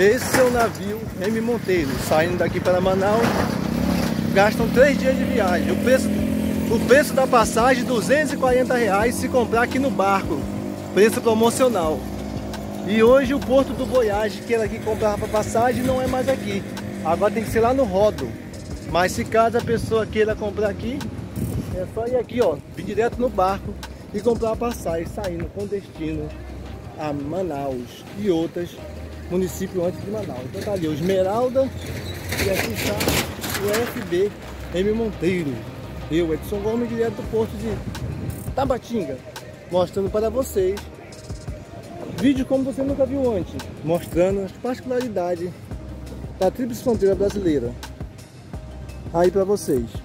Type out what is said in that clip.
Esse é o navio M. Monteiro, saindo daqui para Manaus. Gastam 3 dias de viagem. O preço da passagem R$240 se comprar aqui no barco. Preço promocional. E hoje o Porto do Voyage, que era aqui que comprava para passagem, não é mais aqui. Agora tem que ser lá no Rodo. Mas se caso a pessoa queira comprar aqui, é só ir aqui, ó, vir direto no barco e comprar a passagem, saindo com destino a Manaus e outros municípios antes de Manaus. Então tá ali o Esmeralda e aqui está o FB M. Monteiro. Eu, Edson Gomes, direto do Porto de Tabatinga, mostrando para vocês vídeo como você nunca viu antes, mostrando as particularidades da Tríplice Fronteira Brasileira aí para vocês.